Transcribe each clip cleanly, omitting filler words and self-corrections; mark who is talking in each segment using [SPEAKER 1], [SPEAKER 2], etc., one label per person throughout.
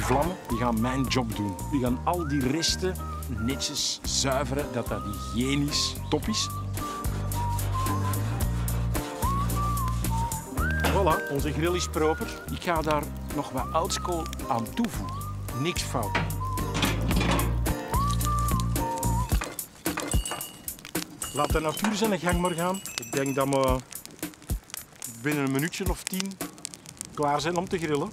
[SPEAKER 1] vlammen. Die gaan mijn job doen. Die gaan al die resten netjes zuiveren, dat dat hygiënisch top is. Voilà, onze grill is proper. Ik ga daar nog wat oudskool aan toevoegen. Niks fout. Laat de natuur zijn gang maar gaan. Ik denk dat we binnen een minuutje of 10 klaar zijn om te grillen.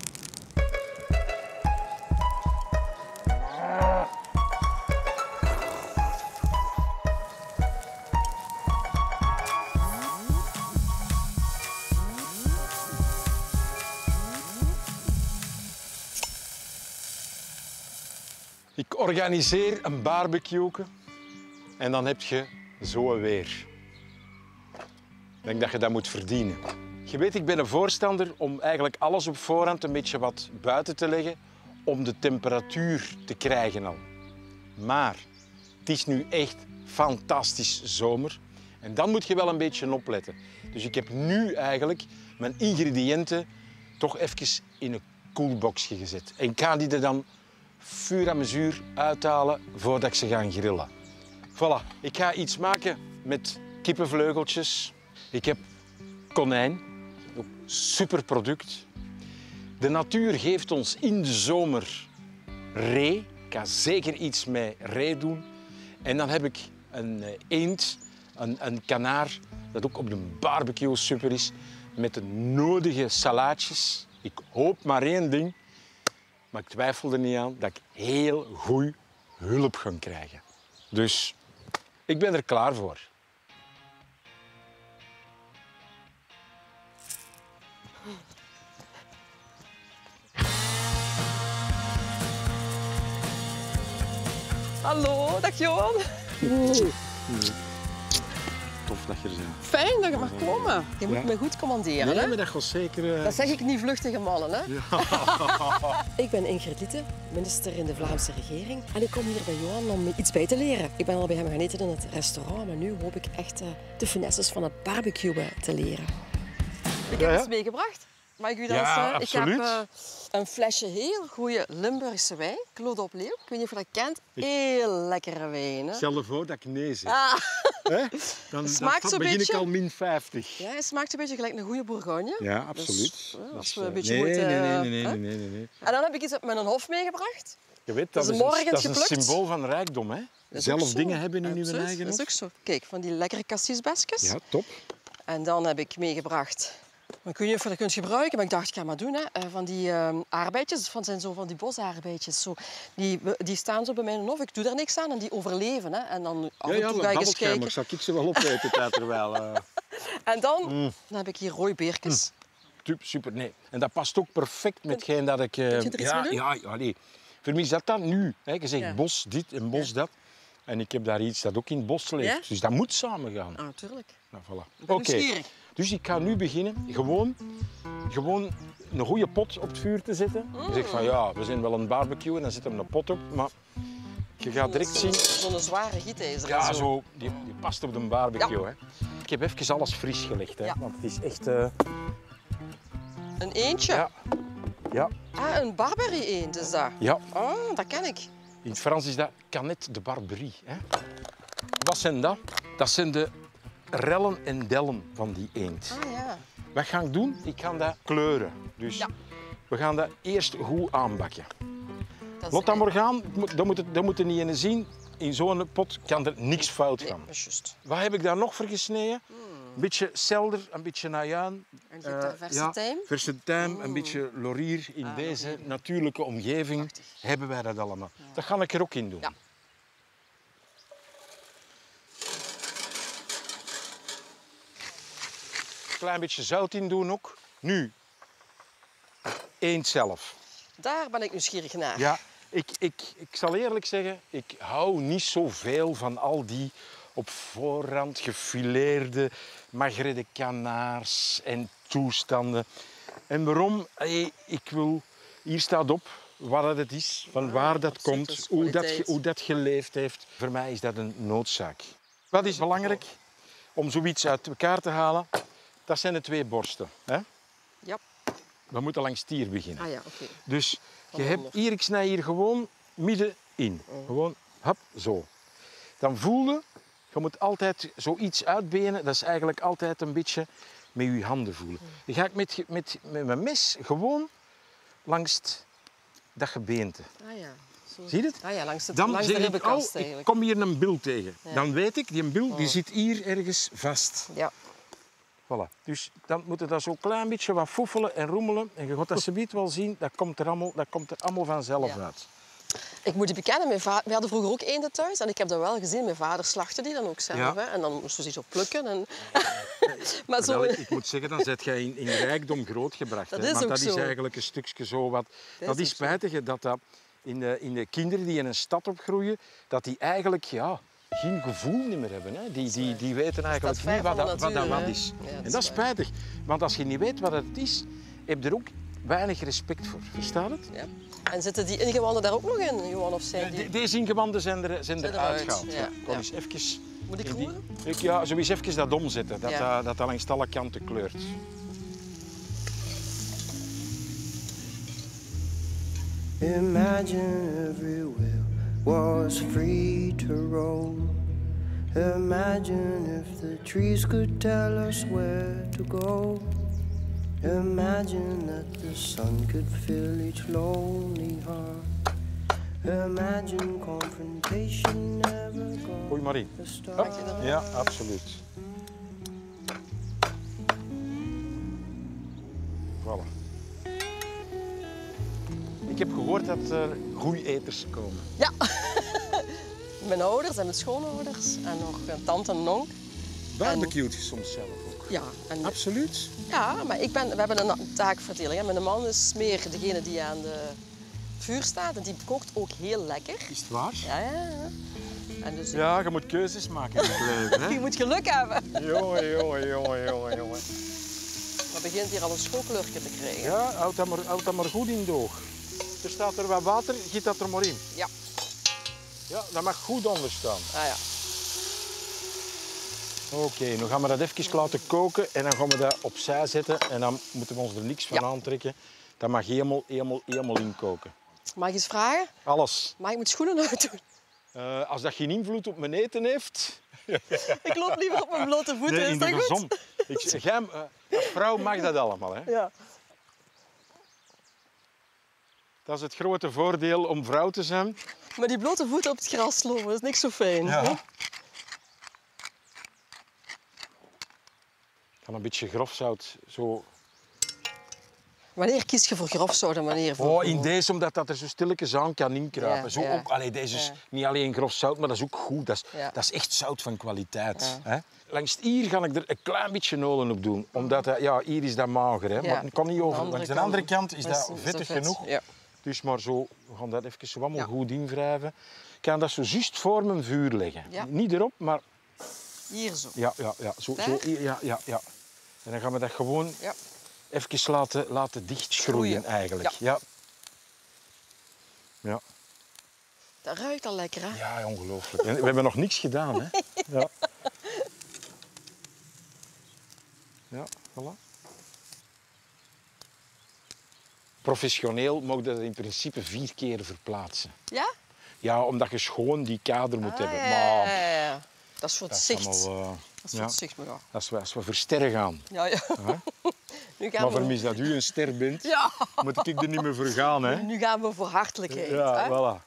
[SPEAKER 1] Ik organiseer een barbecue en dan heb je zo weer. Ik denk dat je dat moet verdienen. Je weet, ik ben een voorstander om eigenlijk alles op voorhand een beetje wat buiten te leggen om de temperatuur te krijgen al. Maar het is nu echt fantastisch zomer en dan moet je wel een beetje opletten. Dus ik heb nu eigenlijk mijn ingrediënten toch even in een koelboxje gezet. En ik ga die er dan vuur aan mezuur uithalen voordat ik ze ga grillen. Voilà, ik ga iets maken met kippenvleugeltjes. Ik heb konijn, ook super product. De natuur geeft ons in de zomer ree. Ik ga zeker iets met ree doen. En dan heb ik een eend, een kanaar, dat ook op de barbecue super is, met de nodige salaatjes. Ik hoop maar één ding, maar ik twijfel er niet aan, dat ik heel goed hulp ga krijgen. Dus ik ben er klaar voor.
[SPEAKER 2] Hallo, dag Johan.
[SPEAKER 1] Tof dat je er bent.
[SPEAKER 2] Fijn dat je mag komen. Je moet me goed commanderen.
[SPEAKER 1] Nee,
[SPEAKER 2] Hè?
[SPEAKER 1] maar dat gaat zeker...
[SPEAKER 2] Dat zeg ik niet vluchtige mannen. Hè?
[SPEAKER 1] Ja.
[SPEAKER 2] Ik ben Ingrid Litte, minister in de Vlaamse regering. En ik kom hier bij Johan om iets bij te leren. Ik ben al bij hem gaan eten in het restaurant, maar nu hoop ik echt de finesses van het barbecuen te leren. Ik heb iets meegebracht. Mag ik u dat
[SPEAKER 1] Ja,
[SPEAKER 2] eens...
[SPEAKER 1] absoluut.
[SPEAKER 2] Ik heb een flesje heel goede Limburgse wijn, Claude op Leeuw. Ik weet niet of je dat kent. Heel lekkere wijn. Hè?
[SPEAKER 1] Stel je voor dat ik nee zeg.
[SPEAKER 2] Ah.
[SPEAKER 1] Dan
[SPEAKER 2] Smaakt zo'n
[SPEAKER 1] begin
[SPEAKER 2] beetje...
[SPEAKER 1] ik al min 50.
[SPEAKER 2] Ja, hij smaakt een beetje gelijk een goede Bourgogne.
[SPEAKER 1] Ja, absoluut.
[SPEAKER 2] Dus,
[SPEAKER 1] Dat
[SPEAKER 2] als
[SPEAKER 1] is,
[SPEAKER 2] we een beetje
[SPEAKER 1] nee,
[SPEAKER 2] moeten...
[SPEAKER 1] nee.
[SPEAKER 2] En dan heb ik iets met een hof meegebracht.
[SPEAKER 1] Je weet,
[SPEAKER 2] Dat is morgens
[SPEAKER 1] dat is een
[SPEAKER 2] geplukt.
[SPEAKER 1] symbool van rijkdom. Hè? Zelf dingen hebben in uw eigen
[SPEAKER 2] Dat is
[SPEAKER 1] hof.
[SPEAKER 2] ook zo. Kijk, van die lekkere cassis-besjes.
[SPEAKER 1] Ja, top.
[SPEAKER 2] En dan heb ik meegebracht... Ik weet niet of je dat kunt gebruiken, maar ik dacht, ik ga maar doen. Hè. Van die aardbeidjes, zijn zo van die bosaardbeidjes. Zo. Die staan zo bij mij in de hof. Ik doe daar niks aan en die overleven. Hè. En dan af en toe ga ik eens kijken.
[SPEAKER 1] Maar zal ik ze wel opeten terwijl.
[SPEAKER 2] En dan heb ik hier rooibeertjes.
[SPEAKER 1] Super, nee. En dat past ook perfect met hetgeen dat ik...
[SPEAKER 2] Kun je er iets mee doen?
[SPEAKER 1] Ja, nee. Voor mij is dat dan nu. Hè. Je zegt
[SPEAKER 2] Ja.
[SPEAKER 1] bos dit en bos dat. En ik heb daar iets dat ook in het bos leeft.
[SPEAKER 2] Ja?
[SPEAKER 1] Dus dat moet samen gaan.
[SPEAKER 2] Ah, natuurlijk.
[SPEAKER 1] Nou, voilà.
[SPEAKER 2] Ik ben
[SPEAKER 1] Oké.
[SPEAKER 2] nieuwsgierig.
[SPEAKER 1] Dus ik ga nu beginnen gewoon een goede pot op het vuur te zetten. Je zegt van ja, we zijn wel een barbecue en dan zit er een pot op. Maar je gaat direct zien...
[SPEAKER 2] Zo'n zware gietijzer.
[SPEAKER 1] Ja,
[SPEAKER 2] en zo.
[SPEAKER 1] die past op de barbecue.
[SPEAKER 2] Ja.
[SPEAKER 1] Hè. Ik heb even alles fris gelegd, hè,
[SPEAKER 2] Ja.
[SPEAKER 1] want het is echt...
[SPEAKER 2] Een eendje.
[SPEAKER 1] Ja.
[SPEAKER 2] Ah, een Barberry-eend is dat.
[SPEAKER 1] Ja.
[SPEAKER 2] Oh, dat ken ik.
[SPEAKER 1] In het Frans is dat Canette de Barberie. Hè. Wat zijn dat? Dat zijn de rellen en dellen van die eend.
[SPEAKER 2] Ah ja.
[SPEAKER 1] Wat ga ik doen? Ik ga dat kleuren. Dus
[SPEAKER 2] Ja.
[SPEAKER 1] we gaan dat eerst goed aanbakken.
[SPEAKER 2] Dat is
[SPEAKER 1] Laat dat maar gaan, dat moet je niet in zien. In zo'n pot kan er niks fout
[SPEAKER 2] Nee,
[SPEAKER 1] gaan.
[SPEAKER 2] dat is juist.
[SPEAKER 1] Wat heb ik daar nog voor gesneden? Een beetje selder, een beetje ajuin.
[SPEAKER 2] En je hebt daar verse tijm?
[SPEAKER 1] Verse tijm, een beetje laurier. In deze
[SPEAKER 2] laurier.
[SPEAKER 1] natuurlijke omgeving
[SPEAKER 2] Prachtig.
[SPEAKER 1] hebben wij dat allemaal. Dat ga ik er ook in doen.
[SPEAKER 2] Ja.
[SPEAKER 1] Klein beetje zout in doen ook. Nu, eend zelf.
[SPEAKER 2] Daar ben ik nieuwsgierig naar.
[SPEAKER 1] Ja, ik zal eerlijk zeggen, ik hou niet zoveel van al die op voorhand gefileerde magre kanaars en toestanden. En waarom? Ik wil... Hier staat op wat het is, van waar dat komt,
[SPEAKER 2] is
[SPEAKER 1] hoe dat geleefd heeft. Voor mij is dat een noodzaak. Wat is belangrijk om zoiets uit elkaar te halen? Dat zijn de twee borsten. Hè?
[SPEAKER 2] Ja.
[SPEAKER 1] We moeten langs stier beginnen.
[SPEAKER 2] Ah ja, oké.
[SPEAKER 1] Dus Je hebt hier, ik snij hier gewoon midden in. Gewoon, hop, zo. Dan voel je, je moet altijd zoiets uitbenen. Dat is eigenlijk altijd een beetje met je handen voelen. Dan ga ik met mijn mes gewoon langs dat gebeente.
[SPEAKER 2] Ah ja. Zo.
[SPEAKER 1] Zie je het?
[SPEAKER 2] Ah ja, langs
[SPEAKER 1] Dan
[SPEAKER 2] de
[SPEAKER 1] zeg ik,
[SPEAKER 2] ribbenkast
[SPEAKER 1] ik
[SPEAKER 2] eigenlijk.
[SPEAKER 1] kom hier een bil tegen.
[SPEAKER 2] Ja.
[SPEAKER 1] Dan weet ik, die bil die zit hier ergens vast.
[SPEAKER 2] Ja.
[SPEAKER 1] Voilà. Dus dan moet je dat zo klein beetje wat foefelen en roemelen. En je gaat dat subiet wel zien, dat komt er allemaal vanzelf
[SPEAKER 2] Ja.
[SPEAKER 1] uit.
[SPEAKER 2] Ik moet je bekennen, we hadden vroeger ook eenden thuis. En ik heb dat wel gezien. Mijn vader slachtte die dan ook zelf.
[SPEAKER 1] Ja.
[SPEAKER 2] Hè? En dan moesten ze zo plukken. En... maar
[SPEAKER 1] Wel,
[SPEAKER 2] zo...
[SPEAKER 1] ik moet zeggen, dan zet jij in rijkdom grootgebracht.
[SPEAKER 2] Dat
[SPEAKER 1] hè.
[SPEAKER 2] is
[SPEAKER 1] Want
[SPEAKER 2] ook
[SPEAKER 1] dat is
[SPEAKER 2] zo.
[SPEAKER 1] eigenlijk een stukje zo wat... Dat is
[SPEAKER 2] ook zo.
[SPEAKER 1] spijtig dat in de kinderen die in een stad opgroeien, dat die eigenlijk geen gevoel meer hebben. Hè. Die weten eigenlijk
[SPEAKER 2] ver
[SPEAKER 1] niet
[SPEAKER 2] van de
[SPEAKER 1] wat
[SPEAKER 2] natuur,
[SPEAKER 1] dat
[SPEAKER 2] hè?
[SPEAKER 1] is.
[SPEAKER 2] Ja, dat
[SPEAKER 1] En
[SPEAKER 2] is
[SPEAKER 1] dat is
[SPEAKER 2] waar.
[SPEAKER 1] spijtig. Want als je niet weet wat het is, heb je er ook weinig respect voor. Verstaat het?
[SPEAKER 2] Ja. En zitten die ingewanden daar ook nog in, Johan? Of zijn die...
[SPEAKER 1] Deze ingewanden zijn eruit
[SPEAKER 2] eruit,
[SPEAKER 1] gehaald.
[SPEAKER 2] ja.
[SPEAKER 1] Kom eens even...
[SPEAKER 2] Moet ik
[SPEAKER 1] in die-
[SPEAKER 2] roeren?
[SPEAKER 1] Ja, zo eens even dat omzetten,
[SPEAKER 2] Ja.
[SPEAKER 1] dat langs alle kanten kleurt.
[SPEAKER 3] Imagine every wheel was free to roam. Imagine if the trees could tell us where to go. Imagine that the sun could fill each lonely heart. Imagine confrontation never
[SPEAKER 1] Gooi
[SPEAKER 3] gone.
[SPEAKER 1] maar in.
[SPEAKER 3] The stars
[SPEAKER 1] Hop. Ja, absoluut. Voilà. Ik heb gehoord dat er goeie eters komen.
[SPEAKER 2] Ja. Mijn ouders en mijn schoonouders. En nog een tante en een onk.
[SPEAKER 1] Barbecued je soms zelf ook.
[SPEAKER 2] Ja, en
[SPEAKER 1] Absoluut.
[SPEAKER 2] ja, maar we hebben een taakverdeling. Hè. Mijn man is meer degene die aan de vuur staat. En die kookt ook heel lekker.
[SPEAKER 1] Is het waar?
[SPEAKER 2] Ja, ja, ja. En dus
[SPEAKER 1] Ja, je moet keuzes maken in het leven. Hè?
[SPEAKER 2] je moet geluk hebben.
[SPEAKER 1] Jongen.
[SPEAKER 2] Dat begint hier al een schooklurkje te krijgen.
[SPEAKER 1] Ja, houd dat maar goed in de oog. Er staat er wat water, giet dat er maar in.
[SPEAKER 2] Ja.
[SPEAKER 1] Ja, dat mag goed onder staan.
[SPEAKER 2] Ah ja.
[SPEAKER 1] Oké, nu gaan we dat even laten koken en dan gaan we dat opzij zetten en dan moeten we ons er niks van
[SPEAKER 2] Ja.
[SPEAKER 1] aantrekken. Dat mag helemaal inkoken.
[SPEAKER 2] Mag ik eens vragen?
[SPEAKER 1] Alles.
[SPEAKER 2] Mag ik mijn schoenen uitdoen?
[SPEAKER 1] Als dat geen invloed op mijn eten heeft...
[SPEAKER 2] Ik loop liever op mijn blote voeten.
[SPEAKER 1] Nee,
[SPEAKER 2] Is dat goed?
[SPEAKER 1] gezond. Als vrouw mag dat allemaal. Hè.
[SPEAKER 2] Ja.
[SPEAKER 1] Dat is het grote voordeel om vrouw te zijn.
[SPEAKER 2] Maar die blote voeten op het gras lopen, dat is niks zo fijn.
[SPEAKER 1] Ja.
[SPEAKER 2] hè?
[SPEAKER 1] Van een beetje grofzout zo...
[SPEAKER 2] Wanneer kies je voor grofzout en wanneer voor...
[SPEAKER 1] Oh, in deze, omdat dat er zo stilletjes aan kan inkruipen.
[SPEAKER 2] Ja,
[SPEAKER 1] Zo
[SPEAKER 2] ja.
[SPEAKER 1] ook, deze is
[SPEAKER 2] Ja.
[SPEAKER 1] niet alleen grof zout, maar dat is ook goed. Dat is,
[SPEAKER 2] Ja.
[SPEAKER 1] dat is echt zout van kwaliteit.
[SPEAKER 2] Ja.
[SPEAKER 1] Hè? Langs hier ga ik er een klein beetje olie op doen. Omdat hier is dat mager. Hè?
[SPEAKER 2] Ja.
[SPEAKER 1] Maar het kan niet over.
[SPEAKER 2] Aan de
[SPEAKER 1] Langs de
[SPEAKER 2] kant.
[SPEAKER 1] andere kant is
[SPEAKER 2] Dat
[SPEAKER 1] dat
[SPEAKER 2] is
[SPEAKER 1] vettig
[SPEAKER 2] vet.
[SPEAKER 1] genoeg.
[SPEAKER 2] Ja.
[SPEAKER 1] Dus maar zo, we gaan dat even zo allemaal
[SPEAKER 2] Ja.
[SPEAKER 1] goed invrijven. Ik kan dat zo juist voor mijn vuur leggen.
[SPEAKER 2] Ja.
[SPEAKER 1] Niet erop, maar
[SPEAKER 2] Hier zo.
[SPEAKER 1] ja. Zo, hier, ja. En dan gaan we dat gewoon
[SPEAKER 2] Ja.
[SPEAKER 1] even laten dichtschroeien
[SPEAKER 2] Groeien.
[SPEAKER 1] eigenlijk. Ja.
[SPEAKER 2] Dat ruikt al lekker, hè?
[SPEAKER 1] Ja, ongelooflijk. En we hebben nog niks gedaan, hè? Ja. Ja, voilà. Professioneel mag je dat in principe 4 keer verplaatsen.
[SPEAKER 2] Ja?
[SPEAKER 1] Ja, omdat je schoon die kader moet
[SPEAKER 2] Ah,
[SPEAKER 1] hebben.
[SPEAKER 2] ja,
[SPEAKER 1] Maar
[SPEAKER 2] ja, ja. Dat is voor het
[SPEAKER 1] dat is
[SPEAKER 2] zicht.
[SPEAKER 1] allemaal...
[SPEAKER 2] Dat is voor
[SPEAKER 1] ja,
[SPEAKER 2] het zicht, maar ja.
[SPEAKER 1] als we versterren gaan.
[SPEAKER 2] Ja. Nu gaan
[SPEAKER 1] Maar
[SPEAKER 2] we...
[SPEAKER 1] vermis dat u een ster bent,
[SPEAKER 2] Ja.
[SPEAKER 1] moet ik er niet meer voor gaan, hè?
[SPEAKER 2] Nu gaan we voor hartelijkheid.
[SPEAKER 1] Ja,
[SPEAKER 2] hè?
[SPEAKER 1] voilà.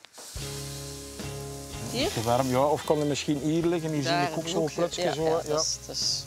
[SPEAKER 2] Hier?
[SPEAKER 1] Warm, ja, of kan je misschien hier liggen? Hier zie
[SPEAKER 2] Daar,
[SPEAKER 1] ik ook
[SPEAKER 2] een
[SPEAKER 1] zo'n
[SPEAKER 2] hoekje.
[SPEAKER 1] plekje.
[SPEAKER 2] Ja,
[SPEAKER 1] Zo,
[SPEAKER 2] ja,
[SPEAKER 1] ja.
[SPEAKER 2] dat is...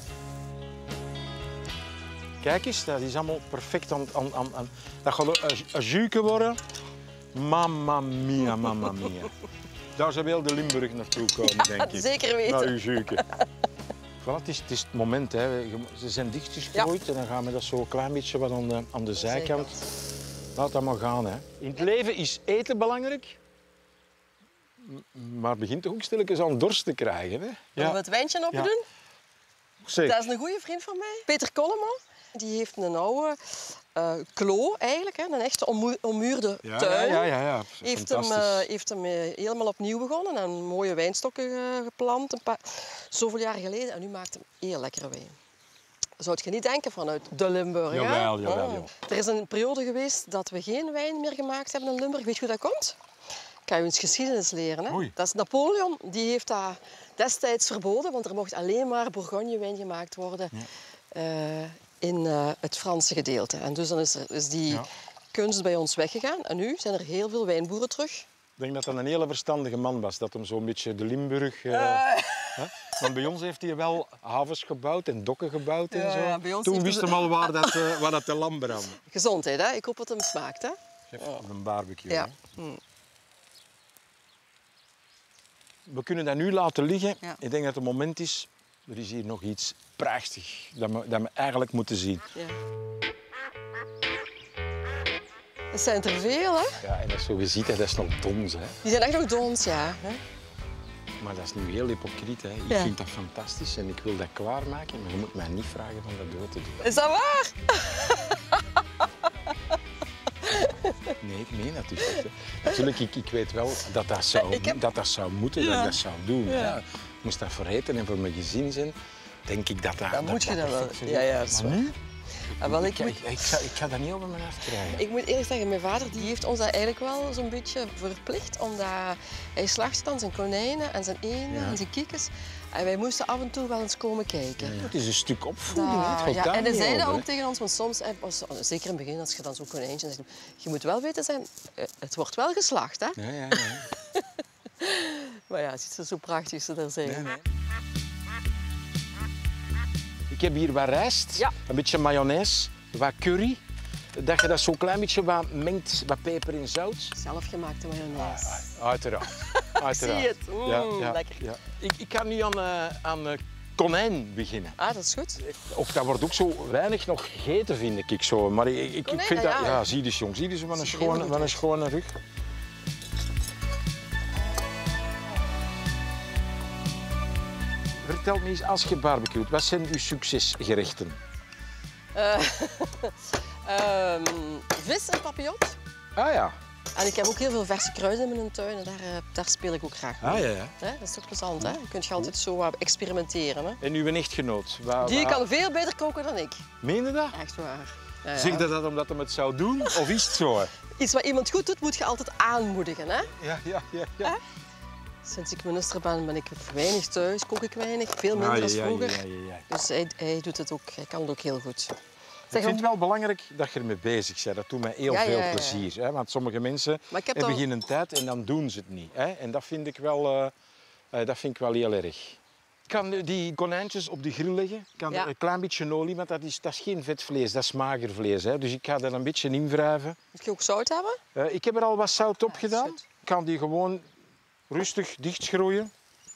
[SPEAKER 1] Kijk eens, dat is allemaal perfect aan... Dat gaat een juike worden. Mamma mia. Daar zou wel de Limburg naartoe komen, denk ik.
[SPEAKER 2] Zeker weten.
[SPEAKER 1] Naar uw juike. Voilà, het is het moment. Hè. Ze zijn dichtgeschroeid en dan gaan we dat zo een klein beetje wat aan de zijkant. Laat dat maar gaan. Hè. In het leven is eten belangrijk. Maar het begint toch ook stilletjes aan dorst te krijgen. Hè.
[SPEAKER 2] Zullen we het wijntje open
[SPEAKER 1] Ja.
[SPEAKER 2] doen?
[SPEAKER 1] Zeg.
[SPEAKER 2] Dat is een goede vriend van mij. Peter Kolleman. Die heeft een oude klo eigenlijk, hè, een echte ommuurde tuin.
[SPEAKER 1] Ja.
[SPEAKER 2] Heeft hem helemaal opnieuw begonnen en mooie wijnstokken geplant. Zoveel jaar geleden. En nu maakt hem heel lekkere wijn. zou je niet denken vanuit de Limburg. Hè?
[SPEAKER 1] Jawel, jawel, jawel.
[SPEAKER 2] Er is een periode geweest dat we geen wijn meer gemaakt hebben in Limburg. Weet je hoe dat komt? Ik ga je eens geschiedenis leren. Hè?
[SPEAKER 1] Oei.
[SPEAKER 2] Dat is Napoleon, die heeft dat destijds verboden, want er mocht alleen maar Bourgognewijn gemaakt worden in het Franse gedeelte. En dus dan is die kunst bij ons weggegaan. En nu zijn er heel veel wijnboeren terug.
[SPEAKER 1] Ik denk dat dat een hele verstandige man was, dat hem zo'n beetje de Limburg... Hè? Want bij ons heeft hij wel havens gebouwd en dokken gebouwd en zo.
[SPEAKER 2] Ja, bij ons
[SPEAKER 1] Toen
[SPEAKER 2] heeft
[SPEAKER 1] wist
[SPEAKER 2] hij-
[SPEAKER 1] hem al waar dat de lam brandde.
[SPEAKER 2] Gezondheid, hè? Ik hoop dat het hem smaakt. Hè?
[SPEAKER 1] Een barbecue.
[SPEAKER 2] Ja.
[SPEAKER 1] Hè? We kunnen dat nu laten liggen.
[SPEAKER 2] Ja.
[SPEAKER 1] Ik denk dat het moment is... Er is hier nog iets prachtig dat we eigenlijk moeten zien.
[SPEAKER 2] Ja. Dat zijn er veel, hè?
[SPEAKER 1] Ja, en dat zo je ziet, dat is nog dons. Hè?
[SPEAKER 2] Die zijn echt nog dons, ja. Hè?
[SPEAKER 1] Maar dat is nu heel hypocriet. Hè? Ik
[SPEAKER 2] Ja.
[SPEAKER 1] vind dat fantastisch en ik wil dat klaarmaken. Maar je moet mij niet vragen om dat door te doen.
[SPEAKER 2] Is dat waar?
[SPEAKER 1] Nee, ik meen dat dus echt. Hè. Natuurlijk, ik weet wel dat dat zou moeten, dat ik dat zou doen.
[SPEAKER 2] Ja.
[SPEAKER 1] Ja. Moest dat voor eten en voor mijn gezin zijn, denk ik dat dat...
[SPEAKER 2] Dan moet je dat wel.
[SPEAKER 1] perfect zou
[SPEAKER 2] Ja,
[SPEAKER 1] zijn.
[SPEAKER 2] ja, dat is
[SPEAKER 1] Maar
[SPEAKER 2] waar.
[SPEAKER 1] nu?
[SPEAKER 2] Ah, wel,
[SPEAKER 1] Ik ga dat niet over mijn af krijgen.
[SPEAKER 2] Ik moet eerlijk zeggen, mijn vader die heeft ons dat eigenlijk wel zo'n beetje verplicht. Omdat hij slacht dan zijn konijnen en zijn eenden en zijn kiekens. En wij moesten af en toe wel eens komen kijken.
[SPEAKER 1] Het is een stuk opvoeding. hè. Het gaat
[SPEAKER 2] Ja,
[SPEAKER 1] daar
[SPEAKER 2] en hij
[SPEAKER 1] niet
[SPEAKER 2] zei dat
[SPEAKER 1] over,
[SPEAKER 2] ook
[SPEAKER 1] hè.
[SPEAKER 2] tegen ons, want soms, zeker in het begin, als je dan zo'n konijntje zegt, je moet wel weten zijn, het wordt wel geslacht, hè?
[SPEAKER 1] Ja, ja, ja.
[SPEAKER 2] Maar ja, het ziet er zo prachtig ze er zijn.
[SPEAKER 1] Nee, nee. Ik heb hier wat rijst,
[SPEAKER 2] Ja.
[SPEAKER 1] een beetje mayonaise, wat curry. Dat je dat zo'n klein beetje wat mengt, wat peper en zout.
[SPEAKER 2] Zelfgemaakte mayonaise.
[SPEAKER 1] Uiteraard. Uiteraard.
[SPEAKER 2] Zie het. Lekker.
[SPEAKER 1] Ja. Ik ga nu aan konijn beginnen.
[SPEAKER 2] Ah, dat is goed.
[SPEAKER 1] Of dat wordt ook zo weinig nog gegeten, vind ik zo. Maar ik
[SPEAKER 2] Konijn,
[SPEAKER 1] vind dat...
[SPEAKER 2] ja.
[SPEAKER 1] Ja, zie dus, jong. Zie dus wat een
[SPEAKER 2] Ziet er heel goed
[SPEAKER 1] schone, wat een
[SPEAKER 2] uit.
[SPEAKER 1] schone rug. Vertel me eens, als je barbecuet, wat zijn uw succesgerechten?
[SPEAKER 2] Vis en papillot.
[SPEAKER 1] Ah ja.
[SPEAKER 2] En ik heb ook heel veel verse kruiden in mijn tuin en daar speel ik ook graag mee.
[SPEAKER 1] Ah ja, ja.
[SPEAKER 2] Hè, dat is toch plezant, hè? Je kunt altijd zo experimenteren. Hè?
[SPEAKER 1] En uw echtgenoot?
[SPEAKER 2] Die kan veel beter koken dan ik.
[SPEAKER 1] Meen je dat?
[SPEAKER 2] Echt waar. Ja, ja.
[SPEAKER 1] Zeg je dat omdat hij het zou doen? Of is het zo? Hè?
[SPEAKER 2] Iets wat iemand goed doet, moet je altijd aanmoedigen. Hè?
[SPEAKER 1] Ja.
[SPEAKER 2] Sinds ik minister ben ik weinig thuis, kook ik weinig. Veel minder dan vroeger.
[SPEAKER 1] Ja.
[SPEAKER 2] Dus hij doet het ook, hij kan het ook heel goed.
[SPEAKER 1] Ik vind het wel belangrijk dat je ermee bezig bent. Dat doet mij heel
[SPEAKER 2] Ja,
[SPEAKER 1] veel
[SPEAKER 2] ja, ja.
[SPEAKER 1] plezier. Hè? Want sommige mensen
[SPEAKER 2] Maar ik heb
[SPEAKER 1] hebben
[SPEAKER 2] dan-
[SPEAKER 1] geen tijd en dan doen ze het niet. Hè? En dat vind ik wel, heel erg. Ik kan die konijntjes op de grill leggen. Ik kan
[SPEAKER 2] Ja.
[SPEAKER 1] er een klein beetje olie, want dat is geen vet vlees, dat is mager vlees. Hè? Dus ik ga er een beetje in wrijven.
[SPEAKER 2] Moet je ook zout hebben?
[SPEAKER 1] Ik heb er al wat zout op
[SPEAKER 2] Ja,
[SPEAKER 1] gedaan.
[SPEAKER 2] goed.
[SPEAKER 1] Ik kan die gewoon rustig dichtschroeien.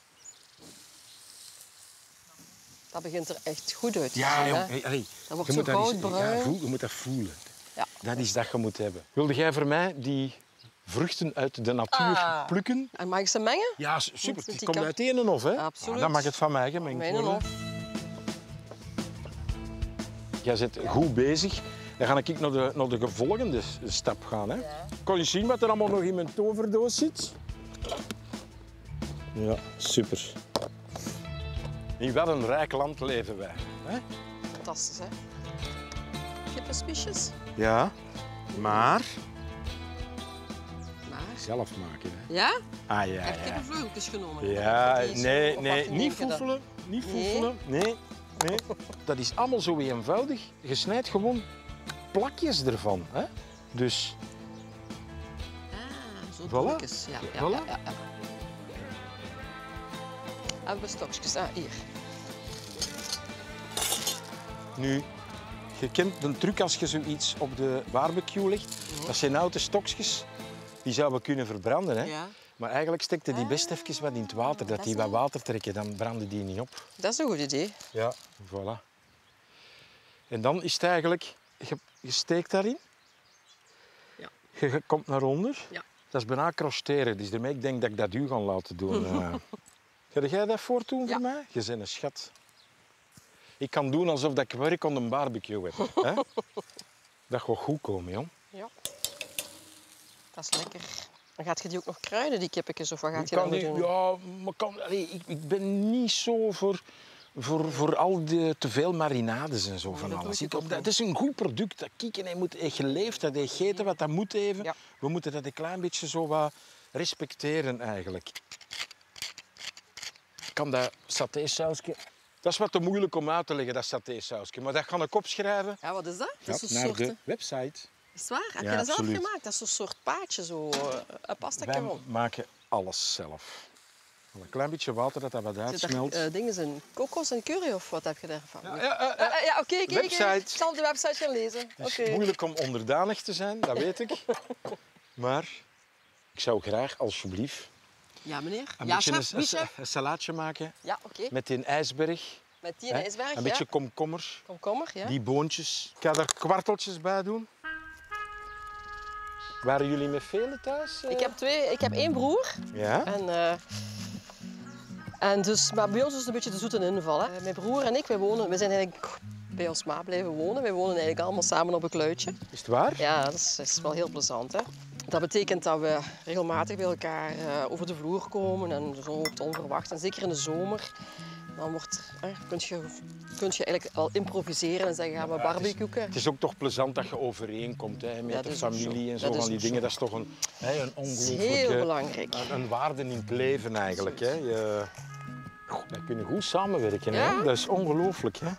[SPEAKER 2] Dat begint er echt goed uit te
[SPEAKER 1] Ja,
[SPEAKER 2] zien.
[SPEAKER 1] jong.
[SPEAKER 2] Hè?
[SPEAKER 1] Hey, allee.
[SPEAKER 2] Dat wordt
[SPEAKER 1] Je
[SPEAKER 2] zo
[SPEAKER 1] moet dat eens-
[SPEAKER 2] goudbruin.
[SPEAKER 1] je moet dat voelen.
[SPEAKER 2] Ja.
[SPEAKER 1] Dat is dat je moet hebben. Wilde jij voor mij die vruchten uit de natuur
[SPEAKER 2] Ah.
[SPEAKER 1] plukken?
[SPEAKER 2] En mag ik ze mengen?
[SPEAKER 1] Ja, super.
[SPEAKER 2] Met
[SPEAKER 1] Het
[SPEAKER 2] die
[SPEAKER 1] komt
[SPEAKER 2] kant.
[SPEAKER 1] uit één hof, hè?
[SPEAKER 2] Absoluut.
[SPEAKER 1] Dan mag het van mij gemengd
[SPEAKER 2] Mijn
[SPEAKER 1] worden.
[SPEAKER 2] hof.
[SPEAKER 1] Jij bent goed bezig. Dan ga ik naar de volgende stap gaan. Hè? Kan je zien wat er allemaal nog in mijn toverdoos zit? Ja, super. In wat een rijk land leven wij. Hè?
[SPEAKER 2] Fantastisch, hè? Kippenspiesjes.
[SPEAKER 1] Ja, maar
[SPEAKER 2] Maar...
[SPEAKER 1] zelf maken. Hè?
[SPEAKER 2] Ja?
[SPEAKER 1] Ah ja,
[SPEAKER 2] Ik heb
[SPEAKER 1] ja.
[SPEAKER 2] kippenvleugeltjes genomen.
[SPEAKER 1] Ja,
[SPEAKER 2] Die is-
[SPEAKER 1] nee,
[SPEAKER 2] of
[SPEAKER 1] nee,
[SPEAKER 2] wat
[SPEAKER 1] niet
[SPEAKER 2] denk je dan?
[SPEAKER 1] foefelen. Niet
[SPEAKER 2] Nee.
[SPEAKER 1] foefelen. Nee, nee. Dat is allemaal zo eenvoudig. Je snijdt gewoon plakjes ervan. Hè? Dus
[SPEAKER 2] Ah, zo
[SPEAKER 1] Voilà.
[SPEAKER 2] bolletjes. Ja, ja,
[SPEAKER 1] Voilà.
[SPEAKER 2] ja. Hebben we stokjes? Ah, hier.
[SPEAKER 1] nu, je kent de truc als je zoiets op de barbecue legt. Dat zijn houten stokjes. Die zouden kunnen verbranden. Hè?
[SPEAKER 2] Ja.
[SPEAKER 1] Maar eigenlijk stek je die best even wat in het water. Dat
[SPEAKER 2] dat
[SPEAKER 1] die
[SPEAKER 2] is
[SPEAKER 1] wat
[SPEAKER 2] een-
[SPEAKER 1] water trekken, dan branden die niet op.
[SPEAKER 2] Dat is een goed idee.
[SPEAKER 1] Ja, voilà. En dan is het eigenlijk, je steekt daarin.
[SPEAKER 2] Ja.
[SPEAKER 1] Je komt naar onder.
[SPEAKER 2] Ja.
[SPEAKER 1] Dat is bijna crosteren, dus daarmee ik denk dat ik dat u ga laten doen. Ga jij dat voordoen
[SPEAKER 2] Ja.
[SPEAKER 1] voor mij? Je bent een schat. Ik kan doen alsof dat ik werk aan een barbecue heb. Hè? Dat gaat goed komen, jong.
[SPEAKER 2] Ja. Dat is lekker. Dan gaat je die ook nog kruiden, die kippetjes, of wat gaat je
[SPEAKER 1] Kan
[SPEAKER 2] dan
[SPEAKER 1] die,
[SPEAKER 2] doen?
[SPEAKER 1] ja, maar ik ben niet zo voor voor al die te veel marinades en zo
[SPEAKER 2] Ja,
[SPEAKER 1] van
[SPEAKER 2] dat
[SPEAKER 1] alles.
[SPEAKER 2] doe ik ook
[SPEAKER 1] Dat is een goed product. Dat kieken, hij moet geleefd, dat hij gegeten wat dat moet even.
[SPEAKER 2] Ja.
[SPEAKER 1] We moeten dat een klein beetje zo wat respecteren eigenlijk. Ik kan dat satésausje... Dat is wat te moeilijk om uit te leggen, dat satésausje. Maar dat ga ik opschrijven.
[SPEAKER 2] Ja, wat is dat? Dat is zo'n
[SPEAKER 1] naar
[SPEAKER 2] soort...
[SPEAKER 1] de website.
[SPEAKER 2] Is het waar? Heb
[SPEAKER 1] Ja,
[SPEAKER 2] je dat zelf
[SPEAKER 1] absoluut.
[SPEAKER 2] gemaakt? Dat is zo'n soort paadje, zo een pasta
[SPEAKER 1] Wij
[SPEAKER 2] gewoon.
[SPEAKER 1] maken alles zelf. Een klein beetje water dat wat
[SPEAKER 2] Zit
[SPEAKER 1] uitsmelt.
[SPEAKER 2] er dingen in? Kokos en curry of wat heb je daarvan?
[SPEAKER 1] Ja,
[SPEAKER 2] Oké.
[SPEAKER 1] website.
[SPEAKER 2] Ik zal op de website gaan lezen.
[SPEAKER 1] Het is
[SPEAKER 2] Oké.
[SPEAKER 1] moeilijk om onderdanig te zijn, dat weet ik. Maar ik zou graag, alsjeblieft,
[SPEAKER 2] Ja, meneer.
[SPEAKER 1] een
[SPEAKER 2] Ja,
[SPEAKER 1] beetje
[SPEAKER 2] chef. Wie, chef?
[SPEAKER 1] een salaatje maken
[SPEAKER 2] Ja, oké.
[SPEAKER 1] met die ijsberg.
[SPEAKER 2] Met die
[SPEAKER 1] hè.
[SPEAKER 2] ijsberg,
[SPEAKER 1] Een beetje komkommers,
[SPEAKER 2] komkommer, ja.
[SPEAKER 1] die boontjes. Ik ga er kwarteltjes bij doen. Waren jullie met velen thuis?
[SPEAKER 2] Ik heb één broer.
[SPEAKER 1] Ja?
[SPEAKER 2] En dus, maar bij ons is het een beetje de zoete inval. Hè. Mijn broer en ik, we zijn eigenlijk bij ons ma blijven wonen. Wij wonen eigenlijk allemaal samen op een kluitje.
[SPEAKER 1] Is het waar?
[SPEAKER 2] Ja, dat is wel heel plezant. Hè. Dat betekent dat we regelmatig bij elkaar over de vloer komen en zo op het onverwacht. En zeker in de zomer, dan kun je eigenlijk al improviseren en zeggen, gaan we barbecuen.
[SPEAKER 1] Het is ook toch plezant dat je overeenkomt hè, met
[SPEAKER 2] Dat
[SPEAKER 1] de
[SPEAKER 2] is ook
[SPEAKER 1] familie
[SPEAKER 2] zo.
[SPEAKER 1] en zo
[SPEAKER 2] Dat is
[SPEAKER 1] van die
[SPEAKER 2] ook
[SPEAKER 1] dingen.
[SPEAKER 2] zo.
[SPEAKER 1] Dat is toch een
[SPEAKER 2] Dat is
[SPEAKER 1] ongelooflijke...
[SPEAKER 2] heel belangrijk.
[SPEAKER 1] Een waarde in het leven eigenlijk. Hè. Dat kunnen goed samenwerken.
[SPEAKER 2] Ja.
[SPEAKER 1] Hè. Dat is ongelooflijk. Hè.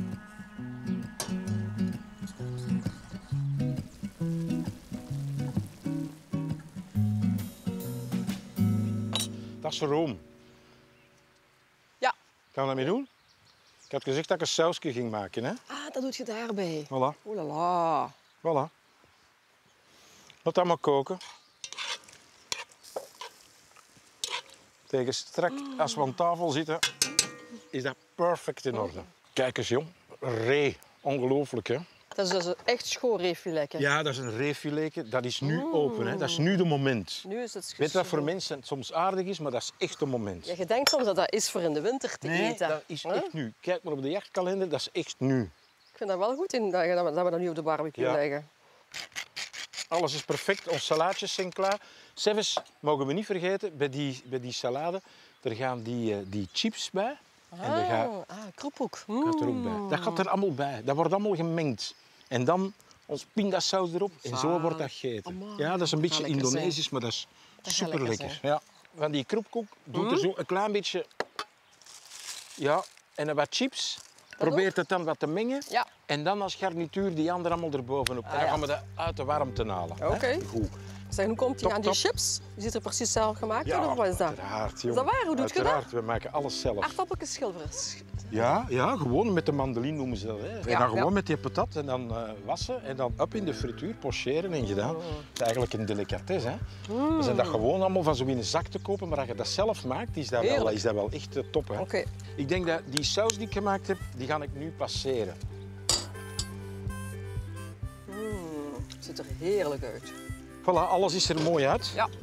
[SPEAKER 1] Dat is room.
[SPEAKER 2] Ja.
[SPEAKER 1] Gaan we dat mee doen? Ik had gezegd dat ik een sausje ging maken. Hè.
[SPEAKER 2] Ah, dat doe je daarbij.
[SPEAKER 1] Voilà.
[SPEAKER 2] Oeh la la.
[SPEAKER 1] Voilà. Laat dat maar koken. Tegen strak, als we aan tafel zitten, is dat perfect in orde. Kijk eens, jong. Ree. Ongelooflijk, hè?
[SPEAKER 2] Dat is dus een echt schoorreefiletje.
[SPEAKER 1] Ja, dat is een reefiletje. Dat is nu open, hè? Dat is nu de moment.
[SPEAKER 2] Nu is het
[SPEAKER 1] Weet je wat voor mensen het soms aardig is, maar dat is echt een moment.
[SPEAKER 2] Ja, je denkt soms dat dat is voor in de winter te
[SPEAKER 1] Nee,
[SPEAKER 2] eten.
[SPEAKER 1] dat is
[SPEAKER 2] Huh?
[SPEAKER 1] echt nu. Kijk maar op de jachtkalender, dat is echt nu.
[SPEAKER 2] Ik vind dat wel goed in, dat we dat nu op de barbecue
[SPEAKER 1] Ja.
[SPEAKER 2] leggen.
[SPEAKER 1] Alles is perfect, onze salaatjes zijn klaar. Zelfs, mogen we niet vergeten, bij die salade, er gaan die chips bij. En er gaat
[SPEAKER 2] kroephoek.
[SPEAKER 1] er ook bij. Dat gaat er allemaal bij. Dat wordt allemaal gemengd. En dan ons pindasaus erop en zo wordt dat gegeten.
[SPEAKER 2] Amai,
[SPEAKER 1] Ja, dat is een
[SPEAKER 2] dat
[SPEAKER 1] beetje
[SPEAKER 2] gaat lekker
[SPEAKER 1] Indonesisch, maar dat is
[SPEAKER 2] gaat
[SPEAKER 1] super
[SPEAKER 2] lekker
[SPEAKER 1] lekker. Ja. Van die kroepkoek doet er zo een klein beetje... Ja, en wat chips. Probeert het dan wat te mengen.
[SPEAKER 2] Ja.
[SPEAKER 1] En dan als garnituur die andere allemaal erbovenop. En dan
[SPEAKER 2] ja.
[SPEAKER 1] gaan we dat uit de warmte halen. hè.
[SPEAKER 2] Oké.
[SPEAKER 1] Goed.
[SPEAKER 2] Zeg, hoe komt die
[SPEAKER 1] Top,
[SPEAKER 2] aan die
[SPEAKER 1] top.
[SPEAKER 2] chips? Die zit er precies zelf gemaakt
[SPEAKER 1] Ja,
[SPEAKER 2] of wat is dat?
[SPEAKER 1] uiteraard.
[SPEAKER 2] Is dat waar? Hoe doet je dat?
[SPEAKER 1] Uiteraard, we maken alles zelf.
[SPEAKER 2] Aardappeltjes schilvers.
[SPEAKER 1] Ja, gewoon met de mandoline noemen ze dat. Hè. En
[SPEAKER 2] Ja,
[SPEAKER 1] dan gewoon
[SPEAKER 2] ja.
[SPEAKER 1] met die patat en dan wassen en dan up in de frituur, pocheren en gedaan. Het is eigenlijk een delicatesse. Hè. We zijn dat gewoon allemaal van zo in een zak te kopen, maar als je dat zelf maakt, is dat
[SPEAKER 2] Heerlijk.
[SPEAKER 1] wel echt top. Hè.
[SPEAKER 2] Oké.
[SPEAKER 1] Ik denk dat die saus die ik gemaakt heb, die ga ik nu passeren.
[SPEAKER 2] Het ziet er heerlijk uit.
[SPEAKER 1] Voilà, alles is er mooi uit.
[SPEAKER 2] Ja.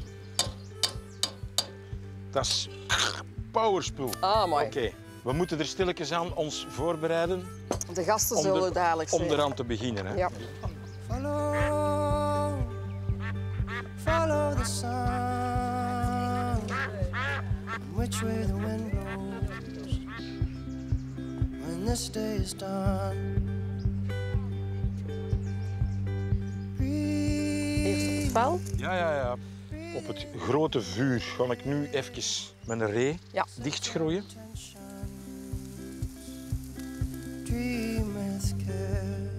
[SPEAKER 1] Dat is powerspul.
[SPEAKER 2] Ah, mooi.
[SPEAKER 1] Oké, we moeten er stilletjes aan ons voorbereiden
[SPEAKER 2] De gasten
[SPEAKER 1] om
[SPEAKER 2] zullen dadelijk zijn.
[SPEAKER 1] eraan te beginnen. Hè.
[SPEAKER 2] Ja.
[SPEAKER 3] Follow the sun, which way the wind blows. When this day is done,
[SPEAKER 2] Eerst op het vel.
[SPEAKER 1] Ja. Op het grote vuur ga ik nu even mijn ree
[SPEAKER 2] Ja.
[SPEAKER 1] dichtgroeien.
[SPEAKER 3] dream with care.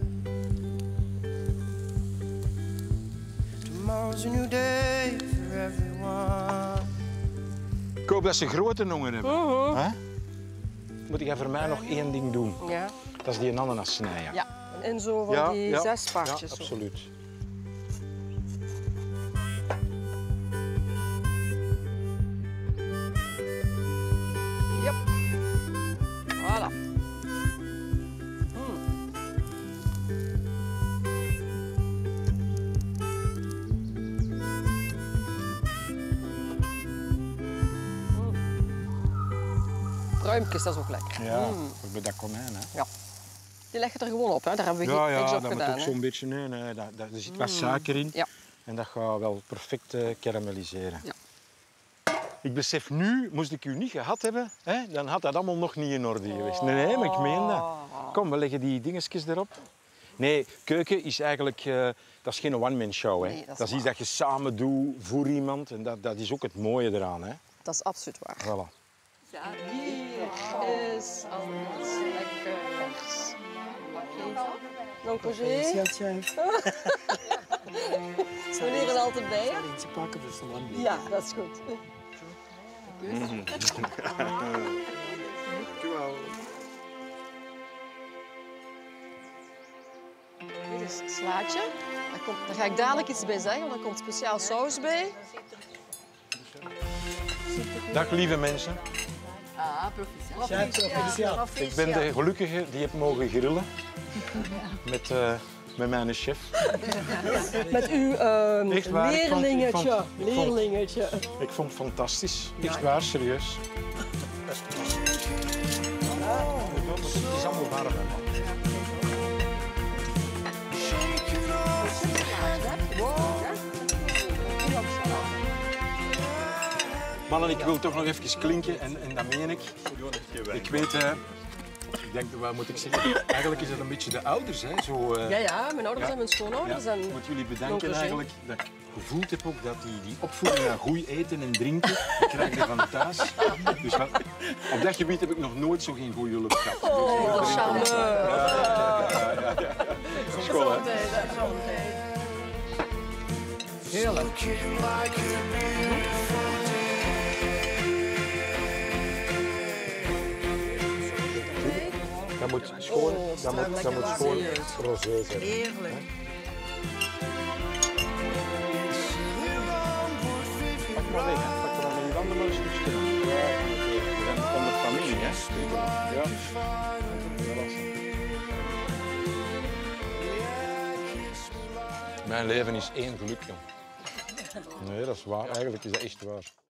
[SPEAKER 3] Tomorrow's a new day for everyone.
[SPEAKER 1] Ik hoop dat ze grote jongen hebben. Hè? Moet ik voor mij nog één ding doen.
[SPEAKER 2] Ja.
[SPEAKER 1] Dat is die ananas snijden.
[SPEAKER 2] Ja. En zo van die 6 vaartjes.
[SPEAKER 1] Ja,
[SPEAKER 2] zo.
[SPEAKER 1] absoluut.
[SPEAKER 2] Yep. Voilà. Pruimpjes, dat is ook lekker.
[SPEAKER 1] Ja, ook bij dat konijn. Hè.
[SPEAKER 2] Ja. Die leg je er gewoon op, hè? Daar hebben we
[SPEAKER 1] Ja,
[SPEAKER 2] niks op
[SPEAKER 1] dat moet
[SPEAKER 2] gedaan.
[SPEAKER 1] ook
[SPEAKER 2] hè.
[SPEAKER 1] zo'n beetje... Nee, er zit wat suiker in.
[SPEAKER 2] Ja.
[SPEAKER 1] En dat gaat wel perfect karamelliseren.
[SPEAKER 2] Ja.
[SPEAKER 1] Ik besef nu, moest ik u niet gehad hebben, hè, dan had dat allemaal nog niet in orde geweest. Nee, maar ik meen dat. Kom, we leggen die dingetjes erop. Nee, keuken is eigenlijk... dat is geen one-man show. Hè.
[SPEAKER 2] Nee, dat is
[SPEAKER 1] dat is iets
[SPEAKER 2] waar.
[SPEAKER 1] dat je samen doet voor iemand. En dat is ook het mooie eraan. Hè.
[SPEAKER 2] Dat is absoluut waar.
[SPEAKER 1] Voilà.
[SPEAKER 2] Ja, hier is alles lekkers. Dank u zeer. We leren altijd bij. Hè?
[SPEAKER 3] Eentje pakken, dus een land.
[SPEAKER 2] Ja, dat is goed. Dit is het slaatje. Daar ga ik dadelijk iets bij zeggen, want er komt speciaal saus bij.
[SPEAKER 1] Dag lieve mensen. Ik ben de gelukkige die heb mogen grillen. Met mijn chef.
[SPEAKER 2] Met uw
[SPEAKER 1] Echt waar,
[SPEAKER 2] leerlingetje.
[SPEAKER 1] ik vond het fantastisch. Echt waar, serieus. Het is allemaal warm. Hè. Mannen, ik wil toch nog even klinken en dat meen ik. Ik weet, ik denk, wat moet ik zeggen? Eigenlijk is dat een beetje de ouders. Hè? Zo,
[SPEAKER 2] Ja, mijn ouders en mijn schoonouders.
[SPEAKER 1] ja,
[SPEAKER 2] En
[SPEAKER 1] ik moet jullie bedanken
[SPEAKER 2] Onkel Jean.
[SPEAKER 1] eigenlijk dat ik gevoeld heb ook dat die opvoeding naar goed eten en drinken, ik krijg er van thuis. Dus op dat gebied heb ik nog nooit zo geen goede hulp gehad.
[SPEAKER 2] Oh, dat is charmeur.
[SPEAKER 1] School, hè?
[SPEAKER 2] Heerlijk.
[SPEAKER 1] Dat moet schoon, dat moet schoon rosé zijn.
[SPEAKER 2] Heerlijk.
[SPEAKER 1] Pak maar weg, hè. Pak er dan die andere een stukje. We zijn van de familie, hè. Ja. Mijn leven is één geluk, joh. Nee, dat is waar. Eigenlijk is dat echt waar.